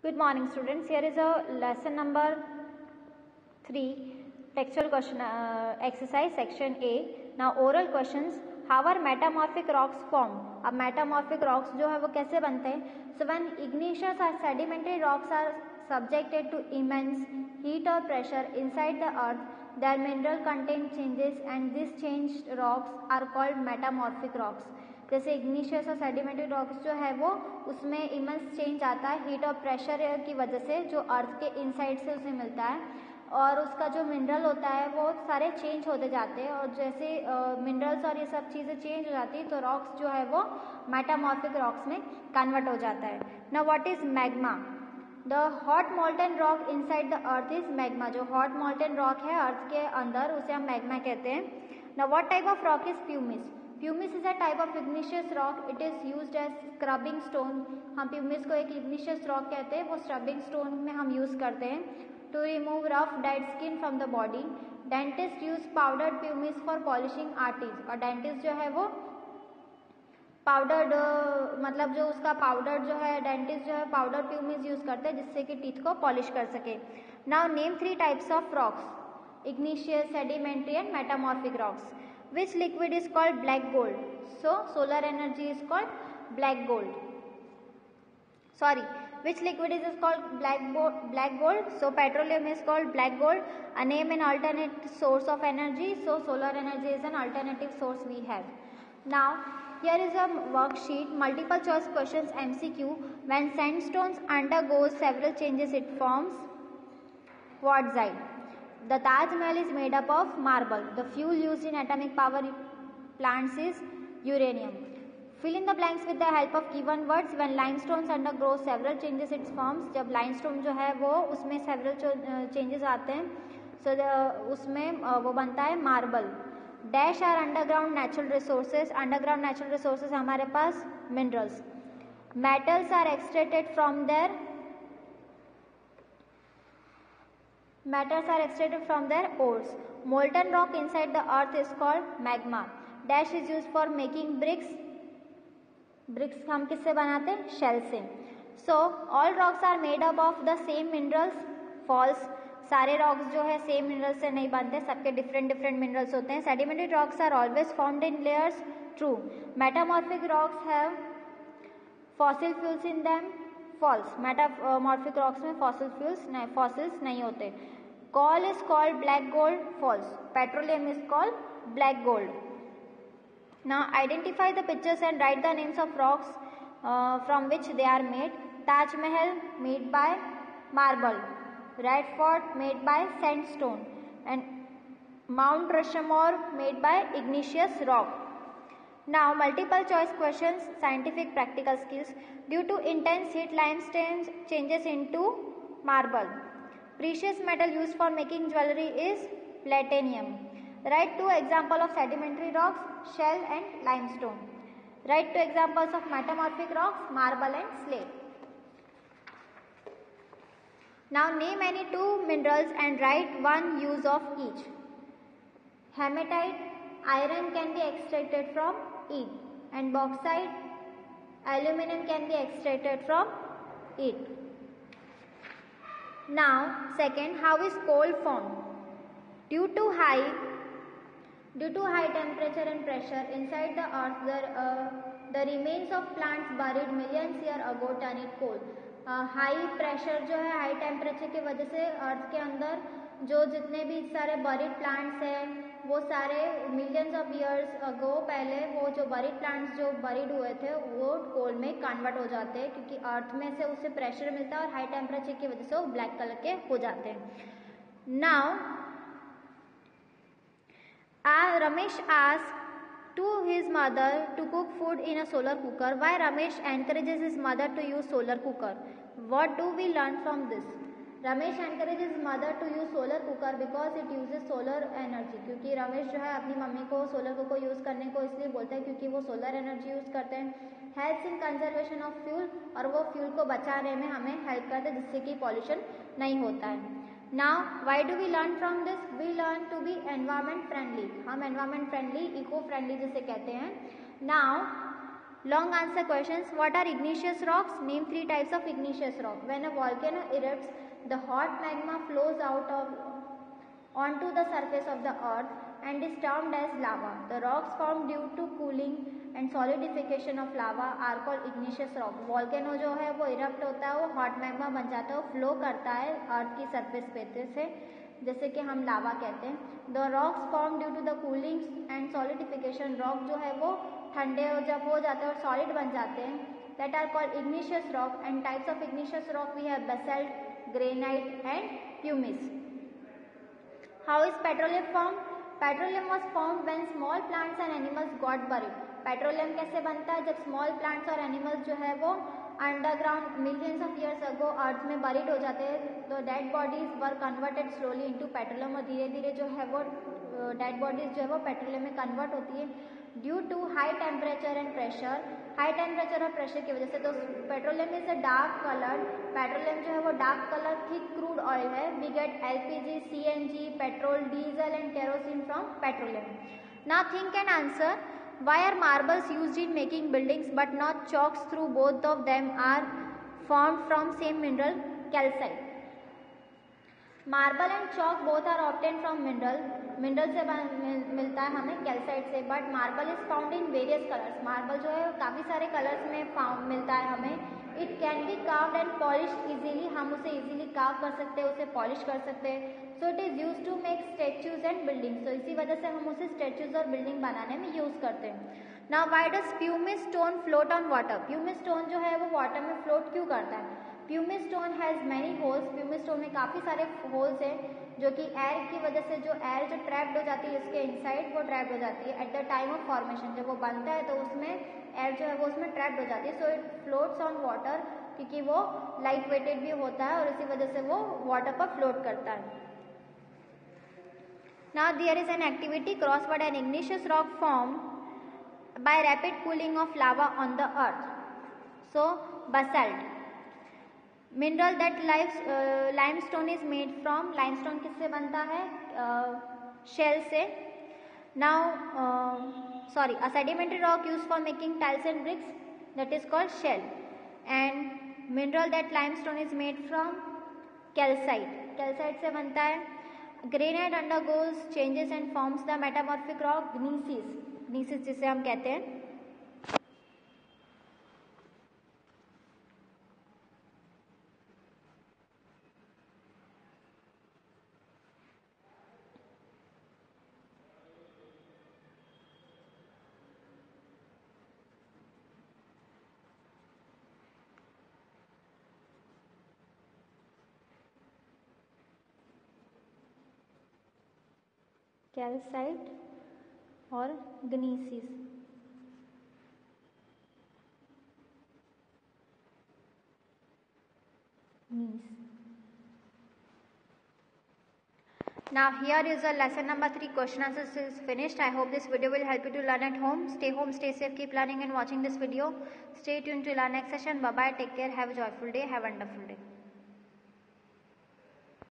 Good morning, students. Here is a lesson number 3, textual question exercise section A. Now oral questions. How are metamorphic rocks formed? अब metamorphic rocks जो है वो कैसे बनते हैं? So when igneous or sedimentary rocks are subjected to immense heat or pressure inside the earth, their mineral content changes and these changed rocks are called metamorphic rocks. जैसे igneous और sedimentary rocks जो है वो उसमें immense change आता है heat और pressure की वजह से जो अर्थ के इनसाइड से उसे मिलता है और उसका जो मिनरल होता है वो सारे चेंज होते जाते हैं और जैसे मिनरल्स और ये सब चीज़ें चेंज हो जाती है तो रॉक्स जो है वो मेटामॉर्फिक रॉक्स में कन्वर्ट हो जाता है. Now what is magma? The hot molten rock inside the earth is magma. जो हॉट मोल्टन रॉक है अर्थ के अंदर उसे हम मैग्मा कहते हैं. Now what type of rock is pumice? Pumice is a type of igneous rock. It is used as scrubbing stone. हम pumice को एक igneous rock कहते हैं. वो scrubbing stone में हम use करते हैं to remove rough dead skin from the body. Dentists use powdered pumice for polishing our teeth. और dentist जो है वो powdered मतलब जो उसका powder जो है dentist जो है powdered pumice use करते हैं जिससे कि teeth को polish कर सके. Now name 3 types of rocks: igneous, sedimentary and metamorphic rocks. Which liquid is called black gold? So solar energy is called black gold. Sorry, which liquid is called black gold? So petroleum is called black gold. A name an alternate source of energy. So solar energy is an alternative source we have. Now here is a worksheet, multiple choice questions, MCQ. When sandstones undergoes several changes, it forms quartzite. The Taj Mahal is made up of marble. The fuel used in atomic power plants is uranium. Fill in the blanks with the help of given words. When limestones undergo several changes, it forms. जब limestone जो है वो उसमें several changes आते हैं, so उसमें वो बनता है marble. Dash are underground natural resources. Underground natural resources हमारे पास minerals. Metals are extracted from their ores. Molten rock inside the earth is called magma. Dash is used for making bricks. Bricks हम किससे बनाते हैं? Shell से. So all rocks are made up of the same minerals. False. सारे rocks जो है same minerals से नहीं बनते, सबके different minerals होते हैं. Sedimentary rocks are always formed in layers. True. Metamorphic rocks have fossil fuels in them. False. Metamorphic rocks में fossils नहीं होते. Coal is called black gold. False. Petroleum is called black gold. Now identify the pictures and write the names of rocks from which they are made. Taj Mahal made by marble. Red Fort made by sandstone. And Mount Rushmore made by igneous rock. Now multiple choice questions, scientific practical skills. Due to intense heat, limestone changes into marble. Precious metal used for making jewelry is platinum. Write 2 examples of sedimentary rocks, shell and limestone. Write 2 examples of metamorphic rocks, marble and slate. Now name any 2 minerals and write 1 use of each. Hematite, iron can be extracted from it, and bauxite, aluminum can be extracted from it. Now second, how is coal formed? Due to high temperature and pressure inside the earth, the remains of plants buried millions years ago turn it coal. High pressure जो है high temperature की वजह से अर्थ के अंदर जो जितने भी सारे बरीड प्लांट्स हैं वो सारे मिलियंस ऑफ ईयर्स अगो पहले वो जो बरीड प्लांट्स जो बरीड हुए थे वो कोल में कन्वर्ट हो जाते हैं क्योंकि अर्थ में से उसे प्रेशर मिलता है और हाई टेम्परेचर की वजह से वो ब्लैक कलर के हो जाते हैं. Now Ramesh asked to his mother to cook food in a solar cooker. Why Ramesh encourages his mother to use solar cooker? What do we learn from this? Ramesh encourages his mother to use solar cooker because it uses solar energy. क्योंकि रमेश जो है अपनी mummy को solar cooker use करने को इसलिए बोलता है क्योंकि वो सोलर एनर्जी यूज़ करते हैं. Helps in conservation of fuel, और वो फ्यूल को बचाने में हमें हेल्प करते हैं जिससे कि पॉल्यूशन नहीं होता है. Now why do we learn from this? We learn to be environment friendly. हम environment friendly, eco friendly जिसे कहते हैं. Now Long answer questions. What are igneous rocks? Name 3 types of igneous rock. When a volcano erupts, the hot magma flows onto the surface of the earth and is termed as lava. The rocks formed due to cooling and solidification of lava are called igneous rock. Volcano जो है वो erupt होता है, वो hot magma बन जाता है, वो flow करता है earth की surface पे से, जैसे कि हम लावा कहते हैं. The rocks formed due to the cooling and solidification. rock जो है वो ठंडे जब हो जाते हैं और solid बन जाते हैं, that are called igneous rock. And types of igneous rock we have basalt, granite and pumice. How is petroleum formed? Petroleum was formed when small plants and animals got buried. Petroleum कैसे बनता है? जब small plants और animals जो है वो underground millions of years ago earth में buried हो जाते हैं, तो dead bodies were converted slowly into petroleum, और धीरे धीरे जो है वो डेड बॉडीज जो है वो पेट्रोलियम में कन्वर्ट होती है due to high temperature and pressure. High temperature और प्रेशर की वजह से. तो petroleum is a dark colour. Petroleum जो है वो dark colour thick crude oil है. We get LPG, CNG, petrol, diesel and kerosene from petroleum. Now think and answer. Why are marbles used in making buildings but not chalks? Through both of them are formed from same mineral, calcite. Marble and chalk both are obtained from mineral. Mineral से मिलता है हमें calcite से. But marble is found in various colours. Marble जो है काफ़ी सारे colours में मिलता है हमें. It can be carved and polished easily. हम उसे इजीली कार्व कर सकते हैं, उसे पॉलिश कर सकते हैं. So it is use to make statues and buildings. तो इसी वजह से हम उसे स्टेच्यूज और बिल्डिंग बनाने में यूज़ करते हैं. Now why does pumice stone float on water? pumice stone जो है वो वाटर में फ्लोट क्यों करता है? pumice stone has many holes. pumice stone में काफ़ी सारे होल्स हैं जो कि एयर की वजह से जो ट्रैप्ड हो जाती है इसके इनसाइड, वो ट्रैप्ड हो जाती है at the time of formation. जब वो बनता है तो उसमें एयर जो है वो उसमें ट्रैप्ड हो जाती है. So it floats on water, क्योंकि वो लाइट वेटेड भी होता है और इसी वजह से वो वाटर पर फ्लोट करता है. Now there is an activity crossword. An igneous rock formed by rapid cooling of lava on the earth. So basalt. Mineral that limestone is made from. limestone किससे बनता है? Shell से. Now a sedimentary rock used for making tiles and bricks, that is called shell. And mineral that limestone is made from, calcite. calcite से बनता है. Granite undergoes changes and forms the metamorphic rock gneiss. gneiss जिसे हम कहते हैं. Calcite और ग्नीसिस. Now here is a lesson number 3. Question answers is finished. I hope this video will help you to learn at home. Stay home, stay safe, keep learning and watching this video. Stay tuned to our next session. Bye bye, take care, have a joyful day, have a wonderful day.